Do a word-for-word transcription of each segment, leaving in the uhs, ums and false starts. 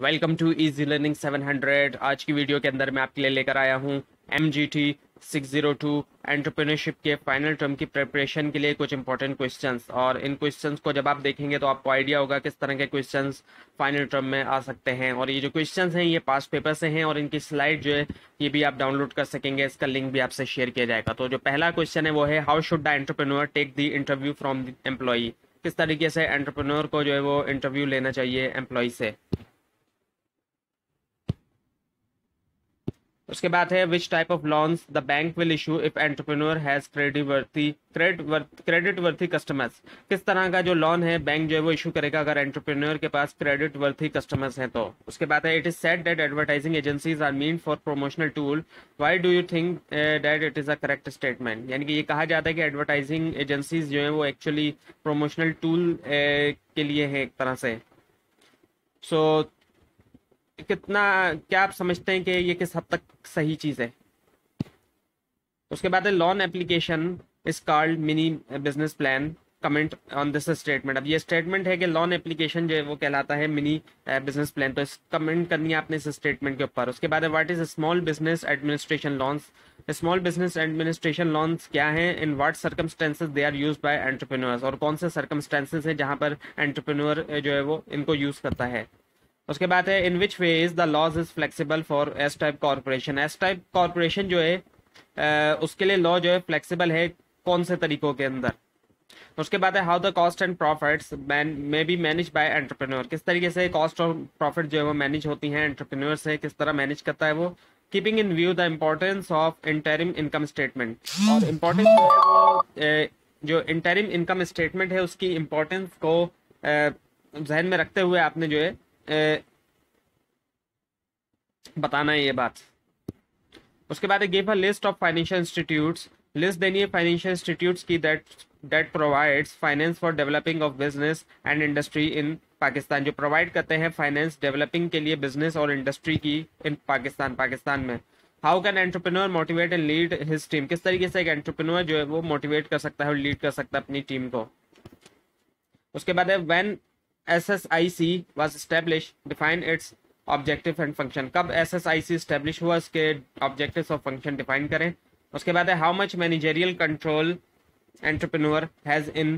Welcome to easy learning seven hundred. आज की video के अंदर मैं आपके लिए लेकर आया हूँ M G T six zero two entrepreneurship के फाइनल टर्म की प्रिपरेशन के लिए कुछ इंपॉर्टेंट क्वेश्चंस। और इन क्वेश्चंस को जब आप देखेंगे तो आपको आइडिया होगा किस तरह के क्वेश्चंस फाइनल टर्म में आ सकते हैं। और ये जो क्वेश्चंस हैं ये पास्ट पेपर से हैं और इनकी स्लाइड जो है ये भी आप डाउनलोड कर सकेंगे। इसका लिंक भी आपसे शेयर किया जाएगा। तो जो पहला क्वेश्चन है वो है, how should the entrepreneur take the interview from the employee. किस तरीके से एंटरप्रेन्योर को जो है वो इंटरव्यू लेना चाहिए एम्प्लॉय से। उसके बाद है, which type of loans the bank will issue if entrepreneur has credit worthy credit worthy customers. किस तरह का जो लोन है बैंक जो है वो इशू करेगा अगर एंटरप्रेन्योर के पास क्रेडिट वर्थी कस्टमर्स हैं तो। उसके बाद है, it is said that advertising agencies are mean for promotional tool, why do you think that it is a correct statement. यानी कि ये कहा जाता है कि एडवर्टाइजिंग एजेंसीज जो है वो एक्चुअली प्रोमोशनल टूल के लिए है एक तरह से। सो so, कितना क्या आप समझते हैं कि ये किस हद तक सही चीज है। उसके बाद है, loan application is called mini business plan, comment on this statement. अब ये स्टेटमेंट है कि लोन एप्लीकेशन जो है वो कहलाता है मिनी बिजनेस प्लान, तो इस कमेंट करनी है आपने इस स्टेटमेंट के ऊपर। उसके बाद है, what is small business administration loans. Small business administration loans क्या हैं, in what circumstances they are used by entrepreneurs, और कौन से सर्कमस्टेंसेस हैं जहां पर एंटरप्रेन्योर जो है वो इनको यूज करता है। उसके बाद है, in which ways the laws is flexible for S type corporation. S type corporation जो है आ, उसके लिए लॉ जो है फ्लेक्सिबल है कौन से तरीकों के अंदर। उसके बाद है, how the cost and profits may be manage by entrepreneur. किस तरीके से कॉस्ट और प्रॉफिट जो है वो मैनेज होती हैं एंटरप्रेन्योर से, किस तरह मैनेज करता है वो। Keeping in view the importance of interim income statement, और इम्पोर्टेंस जो है वो ए, जो इंटरिम इनकम स्टेटमेंट है उसकी इम्पोर्टेंस को जहन में रखते हुए आपने जो है ए, बताना है ये बात। उसके बाद give a list of financial institutes, list देनी है फाइनेंशियल इंस्टीट्यूट्स की that that provides finance for developing of business and industry in Pakistan, जो प्रोवाइड करते हैं फाइनेंस डेवलपिंग के लिए बिजनेस और इंडस्ट्री की इन पाकिस्तान पाकिस्तान में। How can entrepreneur motivate and lead his team. किस तरीके से एक एंटरप्रेन्योर जो है वो मोटिवेट कर सकता है और लीड कर सकता है अपनी टीम को। उसके बाद है, when S S I C was establish, define its objective and function. कब S S I C establish हुआ, इसके ऑब्जेक्टिव्स और फंक्शन डिफाइन करें। उसके बाद है, how much managerial control entrepreneur has in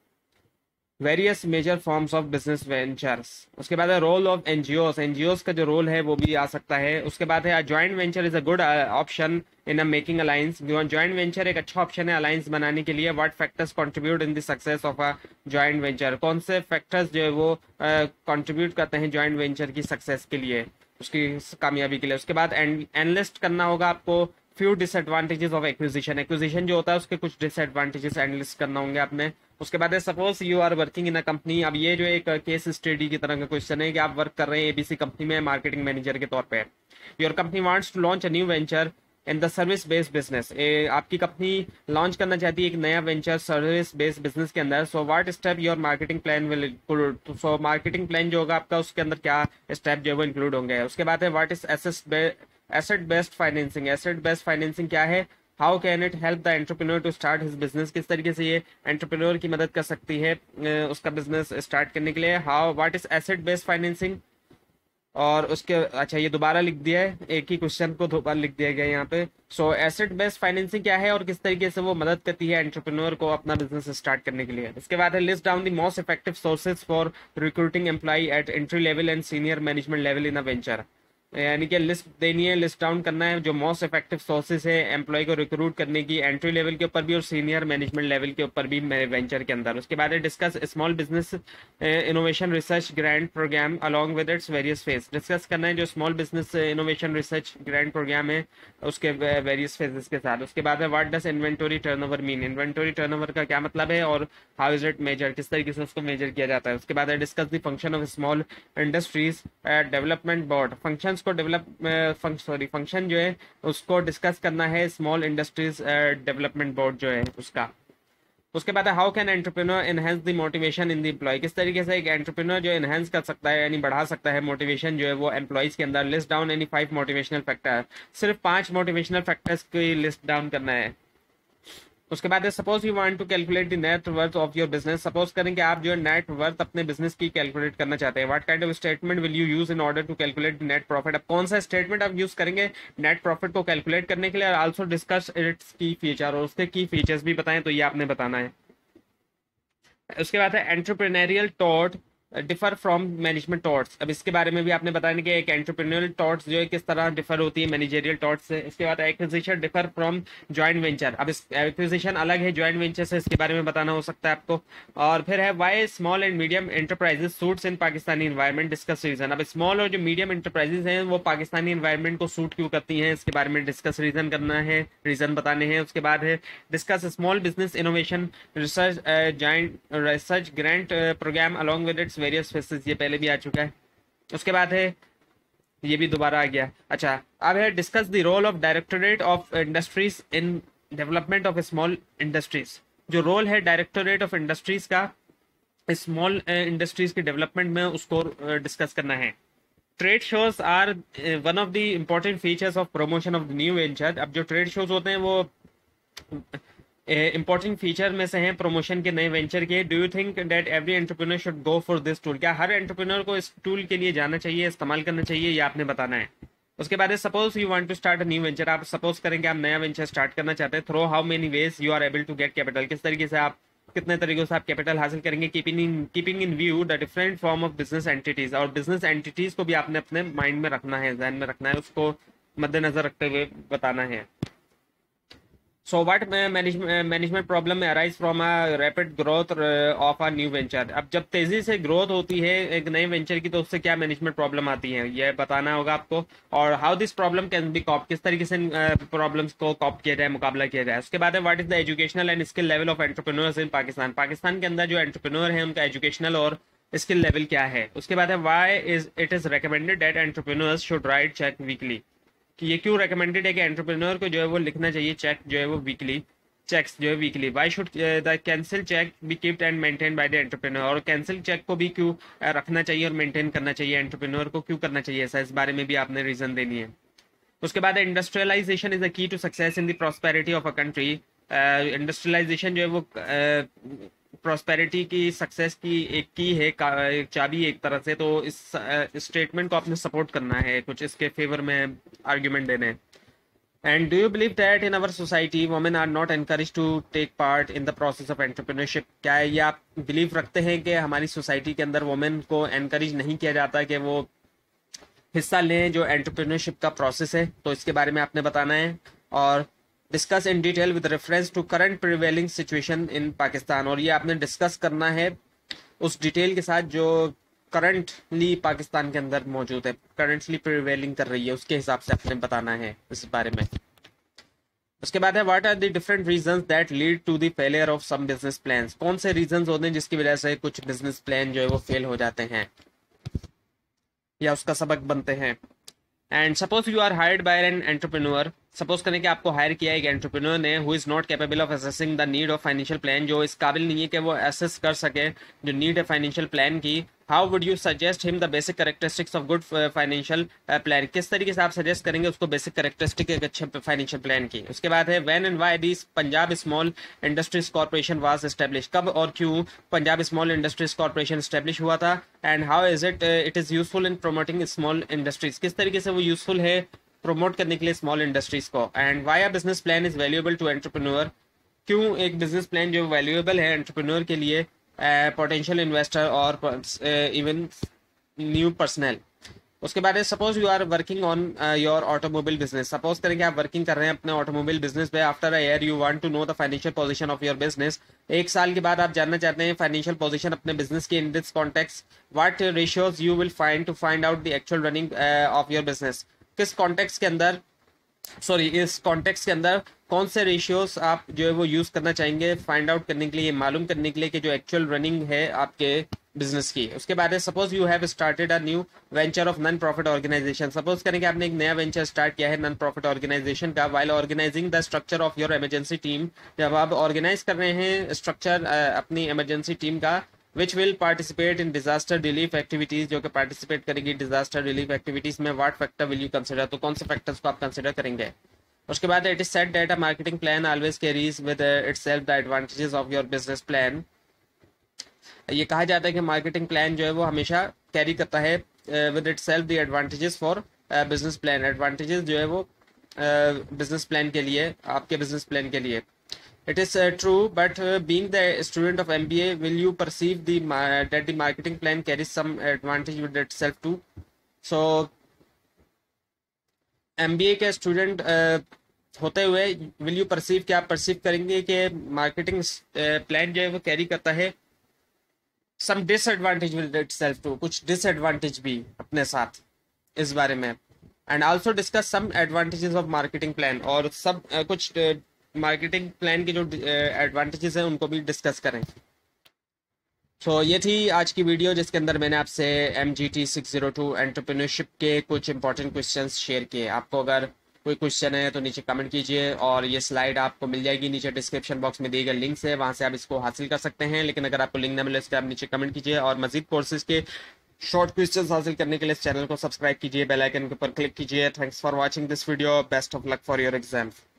various major forms of business ventures. उसके बाद है, रोल ऑफ एनजीओस, एनजीओस का जो रोल है वो भी आ सकता है। उसके बाद है, joint venture is a good option in a making alliance. Joint venture एक अच्छा ऑप्शन है अलायंस बनाने के लिए। What factors contribute in the success of a joint venture, कौन से फैक्टर्स जो है वो कंट्रीब्यूट uh, करते हैं जॉइंट वेंचर की सक्सेस के लिए, उसकी कामयाबी के लिए। उसके बाद एनालिस्ट करना होगा आपको few disadvantages of acquisition, acquisition जो होता है उसके कुछ डिसएडवांटेजेस एनालिस्ट करना होंगे आपने। उसके बाद है, suppose you are working in a company. अब ये जो एक केस स्टडी की तरह का क्वेश्चन है कि आप वर्क कर रहे हैं एबीसी कंपनी में मार्केटिंग मैनेजर के तौर पे। Your company wants to launch a new venture in the service based business, आपकी कंपनी लॉन्च करना चाहती है एक नया वेंचर सर्विस बेस्ड बिजनेस के अंदर। So what step your marketing plan will include, so marketing plan जो होगा आपका उसके अंदर क्या स्टेप जो है वो इंक्लूड होंगे। उसके बाद है, what is asset asset based financing, asset based financing क्या है। How can it help the entrepreneur to start his business, किस तरीके से ये एंटरप्रेन्योर की मदद कर सकती है उसका बिजनेस स्टार्ट करने के लिए। How what is asset based financing, और उसके अच्छा ये दोबारा लिख दिया है, एक ही क्वेश्चन को दोबारा लिख दिया गया यहाँ पे। सो एसेट बेस्ड फाइनेंसिंग क्या है और किस तरीके से वो मदद करती है एंटरप्रेन्योर को अपना बिजनेस स्टार्ट करने के लिए। इसके बाद है, list down the most effective sources for recruiting employ at entry level and senior management level in a venture. यानी कि लिस्ट देनी है, लिस्ट डाउन करना है जो मोस्ट इफेक्टिव सोर्सेज है एम्प्लॉय को रिक्रूट करने की एंट्री लेवल के ऊपर भी और सीनियर मैनेजमेंट लेवल के ऊपर भी वेंचर के अंदर। उसके बाद है, discuss small business innovation research grant programme along with its various phase. Discuss करना है जो small business innovation research grant programme है उसके वेरियस फेजेस के साथ। उसके बाद है, what does inventory turnover mean, inventory turnover का क्या मतलब है और हाउ इज इट मेजर, किस तरीके से उसको मेजर किया जाता है। उसके बाद है, discuss the function of small industries development board, functions को डेवलप सॉरी फंक्शन जो है उसको डिस्कस करना है स्मॉल इंडस्ट्रीज डेवलपमेंट बोर्ड जो है उसका। उसके बाद है, how can entrepreneur enhance the motivation in the employ, किस तरीके से एक एंटरप्रेन्योर जो एनहेंस कर सकता है यानी बढ़ा सकता है मोटिवेशन जो है वो एम्प्लॉयज के अंदर। List down any five motivational factor, सिर्फ पांच मोटिवेशनल फैक्टर्स की लिस्ट डाउन करना है। उसके बाद है suppose you want to calculate the net worth of your business. Suppose करें कि आप जो है नेट वर्थ अपने बिजनेस की कैलकुलेट करना चाहते हैं। What kind of statement will you use in order to calculate net profit. अब कौन सा स्टेटमेंट आप यूज करेंगे नेट प्रॉफिट को कैलकुलेट करने के लिए, और also discuss its key feature, और उसके की फीचर्स भी बताएं, तो ये आपने बताना है। उसके बाद है entrepreneurial thought differ from management thoughts. अब इसके बारे में भी आपने बताया कि एक एंटरप्रेन्योरियल टॉट्स जो है किस तरह डिफर होती है मैनेजरियल टॉट्स से। इसके बाद acquisition differ from joint venture. अब इस एक्विजिशन अलग है जॉइंट वेंचर से, इसके बारे में बताना हो सकता है आपको। और फिर है why small and medium enterprises suits in Pakistani environment, discuss reason. अब स्मॉल और जो मीडियम एंटरप्राइजेस हैं वो पाकिस्तानी एनवायरमेंट को सूट क्यों करती हैं, इसके बारे में डिस्कस रीजन करना है, रीजन बताने हैं। उसके बाद है discuss small business innovation research joint research grant programme along with its various phases. ये पहले भी आ चुका है। उसके बाद है ये भी दोबारा आ गया। अच्छा, अब है discuss the role of directorate of industries in development of small industries. जो रोल है डायरेक्टोरेट ऑफ इंडस्ट्रीज का स्मॉल इंडस्ट्रीज के डेवलपमेंट में, उसको डिस्कस करना है। Trade shows are one of the important features of promotion of new venture. अब जो ट्रेड शोज होते हैं वो इंपॉर्टेंट फीचर में से हैं प्रमोशन के नए वेंचर के। Do you think that every entrepreneur should go for this tool. क्या हर एंटरप्रेन्योर को इस टूल के लिए जाना चाहिए, इस्तेमाल करना चाहिए, ये आपने बताना है। उसके बाद suppose you want to start a new venture. आप सपोज करेंगे आप नया वेंचर स्टार्ट करना चाहते हैं। Through how many ways you are able to get capital. किस तरीके से आप कितने तरीकों से आप कैपिटल हासिल करेंगे। Keeping in keeping in view the different form of business entities. और बिजनेस एंटिटीज को भी आपने अपने माइंड में रखना है, ध्यान में रखना है, उसको मद्देनजर रखते हुए बताना है। So what management management problem में arise from a rapid growth of a new venture। अब जब तेजी से ग्रोथ होती है एक नए वेंचर की, तो उससे क्या मैनेजमेंट प्रॉब्लम आती है, यह बताना होगा आपको। और how this problem can be cope, किस तरीके से प्रॉब्लम्स को कॉप किया जाए, मुकाबला किया जाए। उसके बाद है what is the educational and skill level of entrepreneurs in Pakistan. Pakistan के अंदर जो एंटरप्रेन्योर है उनका एजुकेशनल और स्किल लेवल क्या है। उसके बाद है why is it is recommended that entrepreneurs should write cheque weekly. कि ये क्यों रिकमेंडेड है कि एंटरप्रेन्योर को जो है वो लिखना चाहिए चेक जो है वो वीकली, चेक्स जो है weekly. Why should the cancel cheque be keeped and maintain by the entrepreneur. और कैंसिल चेक को भी क्यों रखना चाहिए और मेंटेन करना चाहिए, एंटरप्रेन्योर को क्यों करना चाहिए ऐसा, इस बारे में भी आपने रीजन देनी है। उसके बाद industrialisation is the key to success in the prosperity of a country. Industrialisation जो है वो प्रॉस्पेरिटी की सक्सेस की एक की है, एक चाबी एक तरह से। तो इस स्टेटमेंट को आपने सपोर्ट करना है, कुछ इसके फेवर में आर्ग्यूमेंट देने हैं। And do you believe that in our society women are not encourage to take part in the process of entrepreneurship. क्या ये आप बिलीव रखते हैं कि हमारी सोसाइटी के अंदर वुमेन को एनकरेज नहीं किया जाता कि वो हिस्सा लें जो एंटरप्रेन्योरशिप का प्रोसेस है, तो इसके बारे में आपने बताना है। और discuss in detail with reference to current prevailing situation in Pakistan. और ये आपने डिस्कस करना है उस डिटेल के साथ जो करंटली पाकिस्तान के अंदर मौजूद है, करंटली प्रिवेलिंग कर रही है, उसके हिसाब से आपने बताना है इस बारे में। उसके बाद है what are the different reasons that lead to the failure of some business plans. कौन से रीजंस होते हैं जिसकी वजह से कुछ बिजनेस प्लान जो है वो फेल हो जाते हैं या उसका सबक बनते हैं। And suppose you are hired by an entrepreneur. Suppose करें कि आपको हायर किया एक एंटरप्रेन्योर ने, who is not capable of assessing the need of financial plan. जो इस काबिल नहीं है कि वो असेस कर सके जो नीड है फाइनेंशियल प्लान की। How would you suggest him the basic characteristics of good financial plan. किस तरीके से आप सजेस्ट करेंगे उसको बेसिक कैरेक्टरिस्टिक एक अच्छे फाइनेंशियल प्लान की। उसके बाद है when and why this Punjab small industries corporation was establish. कब और क्यों Punjab small industries corporation establish हुआ था। And how is it it is useful in promoting small industries. किस तरीके से वो यूजफुल है प्रमोट करने के लिए स्मॉल इंडस्ट्रीज को। And why a business plan is valuable to entrepreneur. क्यों एक बिजनेस प्लान जो वैल्यूएबल है एंटरप्रेन्योर के लिए, पोटेंशियल इन्वेस्टर और इवन न्यू पर्सनल। उसके बाद suppose you are working on your automobile business. Suppose करें कि आप वर्किंग कर रहे हैं अपने ऑटोमोबाइल बिजनेस पे। After a year you want to know the financial position of your business. एक साल के बाद आप जानना चाहते हैं फाइनेंशियल पोजीशन अपने बिजनेस की। In this context what ratios you will find to find out the actual running of your business. किस कॉन्टेक्स्ट के अंदर, सॉरी इस कॉन्टेक्स्ट के अंदर कौन से रेशियोज आप जो है वो यूज करना चाहेंगे फाइंड आउट करने के लिए, मालूम करने के लिए कि जो एक्चुअल रनिंग है आपके बिजनेस की। उसके बाद है suppose you have started a new venture of non profit organisation. Suppose करें कि आपने एक नया वेंचर स्टार्ट किया है नॉन प्रॉफिट ऑर्गेनाइजेशन का। While organising the structure of your emergency team. जब आप ऑर्गेनाइज कर रहे हैं स्ट्रक्चर अपनी इमरजेंसी टीम का, which will participate in disaster relief activities, जो कि participate करेगी disaster relief activities में, what factor will you consider। तो कौन से factors को आप consider करेंगे। उसके बाद it is said that a marketing plan always carries with itself the advantages of your business plan. ये कहा जाता है कि मार्केटिंग प्लान जो है वो हमेशा कैरी करता है with itself the advantages for business plan. Advantages जो है वो बिजनेस uh, प्लान के लिए, आपके बिजनेस प्लान के लिए। It is uh, true, but uh, being the student of M B A, will you perceive the uh, that the marketing plan carries some advantage with itself too? So M B A के student uh, होते हुए will you perceive, क्या आप perceive करेंगे कि marketing plan जो है वो कैरी करता है some disadvantage with itself too, कुछ डिसएडवांटेज भी अपने साथ, इस बारे में। And also discuss some advantages of marketing plan, और सब uh, कुछ मार्केटिंग uh, प्लान के जो एडवांटेजेस हैं उनको भी डिस्कस करें। सो so, ये थी आज की वीडियो जिसके अंदर मैंने आपसे M G T six zero two entrepreneurship के कुछ इंपॉर्टेंट क्वेश्चंस शेयर किए। आपको अगर कोई क्वेश्चन है तो नीचे कमेंट कीजिए, और ये स्लाइड आपको मिल जाएगी नीचे डिस्क्रिप्शन बॉक्स में दिए गए लिंक से, वहां से आप इसको हासिल कर सकते हैं। लेकिन अगर आपको लिंक ना मिले तो आप नीचे कमेंट कीजिए, और मजीद कोर्सेज के शॉर्ट क्वेश्चंस हासिल करने के लिए इस चैनल को सब्सक्राइब कीजिए, बेल आइकन के ऊपर क्लिक कीजिए। Thanks for watching this video, best of luck for your exam.